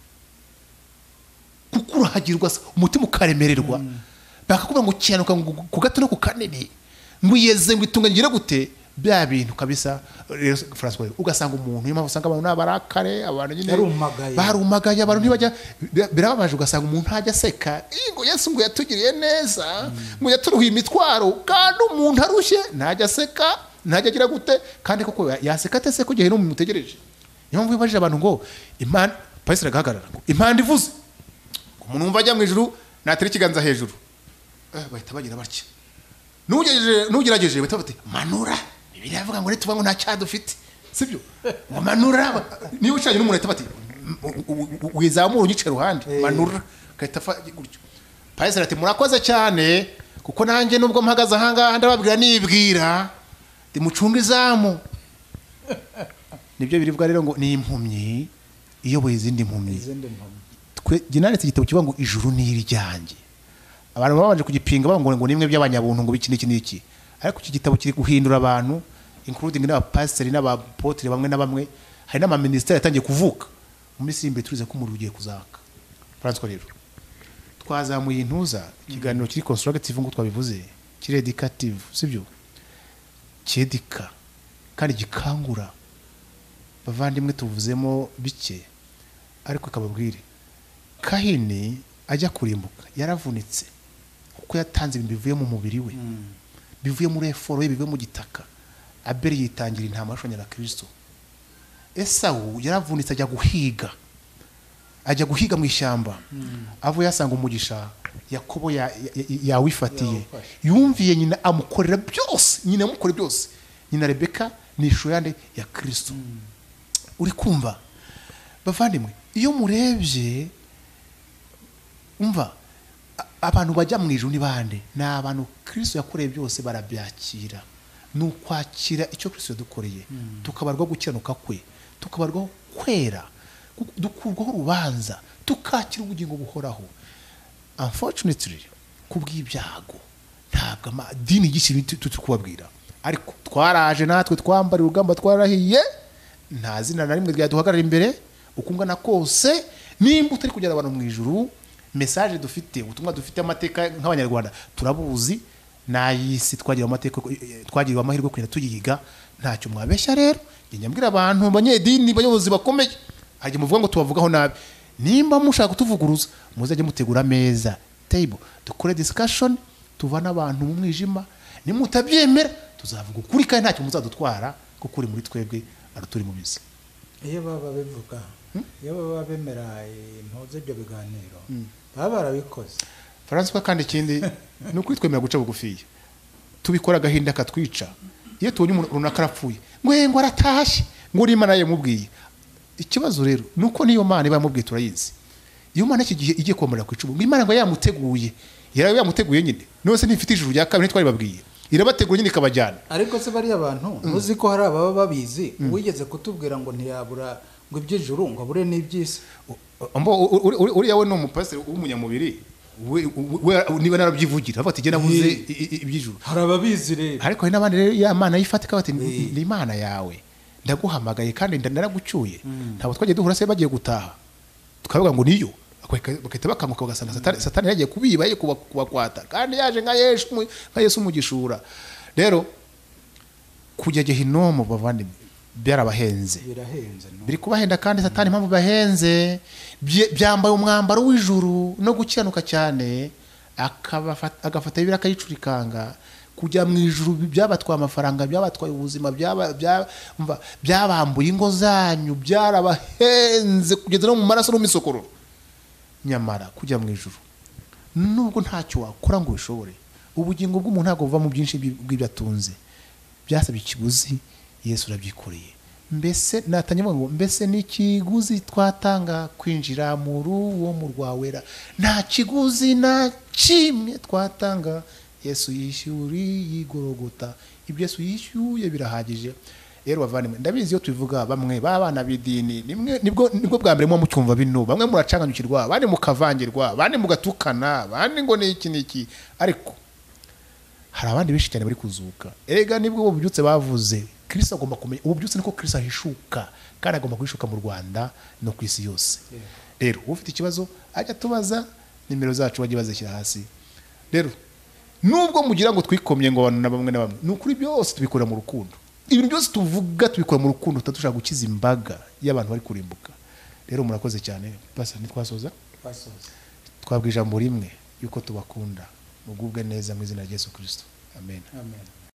Speaker 1: Kuko urahagirwa umutima ukaremererwa. Bakakubwira ngo kiyanuka ku gato no ku kanini, ngo yeze ngo itunganyire gute bya bintu kabisa. Rero Francois, ugasanga umuntu yima usanga abantu nabarakare, abantu nyine barumagaye, abantu ntibajya birababaje. Ugasanga umuntu ntajya seka, ngo Yesu ngo yatugiriye neza, ngo yaturuhiye imitwaro, kandi umuntu arushye ntajya seka, ntajya agira gute. Kandi koko yaseka atese ko Gehinomu mutegereje. Niyo mpamvu bibajije abantu ngo Imana Pastor agahagarara ngo impanda ivuze, umuntu umva ajya mu ijuru natera ikiganza hejuru, bahita bagira batya. Nugerageje bahita bati manura. Bibiliya ivuga ngo tuvuga ngo nta cyaha dufite, sibyo? Ngo manura. Niba ucanye n'umuntu bati wizamura unyice ruhande, manura. Kahita gutyo. Pastor ati murakoze cyane, kuko nanjye nubwo mpagaze ahangaha ndababwira nibwira ndi mucunga izamu. Nibyo biribwa rero ngo ni impumyi iyoboye izindi mpumyi. Twe ginaretse igitabo kivuga ngo ijuru ni iryanjye. Abantu babanje kugipinga bavuga ngo nimwe by'abanyabuntu ngo biki n'iki. Ariko iki gitabo kiri guhindura abantu, including n'abapasiteri n'abapotre bamwe na bamwe. Hari n'amaministeri yatangiye kuvuka mu minsi imbere. Turize ko umuriro ugiye kuzaka. Francois, rero twazamuye intuza ikiganiro kiri constructive ngo twabivuze, kiri educative, sibyo? Cyedika kandi gikangura. Bavandimwe tuvuzemo bike, ariko kababwire Kahini ajya kurimbuka yaravunitse kuko yatanze ibintu bivuye mu mubiri we, bivuye muri eforo ye, bivuye mu gitaka. Abeli yitangira intama ashanya na Kristo. Esawu yaravunitse ajya guhiga mu ishyamba. Avo yasanga umugisha Yakobo yawifatiye. Yumviye nyina amukorera byose, nyina amukorera byose. Nyina Rebeka ni ishusho yande ya Kristo. Uri kumva bavandimwe, iyo murebye umva abantu bajya mu ijuru ni bande? Ni abantu Kristo yakoreye byose barabyakira. Ni ukwakira icyo Kristo yadukoreye, tukabarwa gukiranuka kwe, tukabarwa kwera, dukurwaho urubanza, tukakira ubugingo buhoraho. Unfortunately kubw'ibyago ntabwo amadini y'igishiri tukubabwira, ariko twaraje natwe twambara urugamba, twarahiye. Nta zina na rimwe ryaduhagarara imbere uko ungana kose. Nimba utari kugera abantu mu ijuru, message dufite, ubutumwa dufite, amateka nk'abanyarwanda turabuzi. Nayisi twagira amateka, twagira amahirwe kwenda tuyiga, ntacyo mwabeshya. Rero nyambwira abantu abanyedini, bayobozi bakomeye, hajye muvuga ngo tubavugaho nabi. Nimba mushaka kutuvuguruza, muzajye mutegura meza table, dukore discussion, tuvana abantu mu mwijima. Nimutabyemera tuzavuga ukuri kandi ntacyo muzadutwara, kuko uri muri twebwe aruturi mu bizi.
Speaker 2: Iyo baba bivuga, iyo baba bemera impuzo ibyo biganiro, baba barabikoze.
Speaker 1: Francois, kandi ikindi ni ukwitwemera guca bugufiya. Tubikora agahinda katwica. Iyo tubonye umuntu runaka arapfuye, ngo aratashye, ngo uri Imana yamubwiye. Ikibazo rero nuko niyo Mana iba yamubwiye turayizi. Iyo Mana iki gihe igiye kwamara ku icumu, Imana ngo yamuteguye, yamuteguye nyine. Nose nifite ijuru rya kabiri twari babwiye, irabategura nyine ikabajyana. Ariko
Speaker 2: se bari abantu uzi ko hari ababa babizi, wigeze kutubwira ngo ntiyabura ngo iby'ijuru ngo abure n'iby'isi.
Speaker 1: Uriya we ni umupasiteri w'umunyamubiri, niba narabyivugira avuga ati genda navuze iby'ijuru.
Speaker 2: Hari ababizi rero,
Speaker 1: ariko hari n'abandi rero ya Mana yifatika bati ni Imana yawe, ndaguhamagaye kandi ndanagucyuye. Ntabwo twagiye duhura se bagiye gutaha tukavuga ngo niyo, bakahita bakanguka bagasanga satani yagiye kubiba, ye kubakwata, kandi yaje nka Yesu umugishura. Rero kujya Gehinomu bavandimwe byarabahenze,
Speaker 2: birahenze,
Speaker 1: biri kubahenda. kandi satani impamvu bahenze byambaye umwambaro w'ijuru no gukiranuka cyane, agafata bibiri akayicurikanga. Kujya mu ijuru byabatwaye amafaranga, byabatwaye ubuzima, byabambuye ingo zanyu, byarabahenze kugeza no mu maraso no mu misokororo. Nyamara kujya mu ijuru nubwo ntacyo wakora ngo bishobore, ubugingo bw'umuntu ntabwo buva mu byinshi bw'ibyo atunze, byasabye ikiguzi, Yesu arabyikoreye. Mbese natanyemo ngo mbese n'ikiguzi twatanga kwinjira mu ruwo murwa wera? Nta kiguzi na kimwe twatanga, Yesu yishyuriye Igorogota. Ibyo Yesu yishyuye birahagije. Rero bavandimwe, ndabizi iyo tubivuga bamwe b'abana b'idini nibwo bwa mbere mu cyumva bino, bamwe muracanganyukirwa, bandi mukavangirwa, bandi mugatukana, bandi ngo ni iki, ariko hari abandi benshi cyane bari kuzuka. Ega nibwo ububyutse bavuze, Kristo agomba kumenya ububyutse niko Kristo ahishuka, kandi agomba kwishuka mu Rwanda no ku isi yose. Rero ufite ikibazo ajya tubaza, nimero zacu bajye bazishyira hasi. Rero nubwo mugira ngo twikomye ngo abantu na bamwe ni ukuri byose tubikora mu rukundo. Ibintu byose tuvuga tubikora mu rukundo, tutashaka gukiza imbaga y'abantu bari kurimbuka. Rero murakoze cyane. Basa nitwasoza twabwije ijambo rimwe yuko tubakunda, mugubwe neza mu izina rya Yesu Kristo. Amen.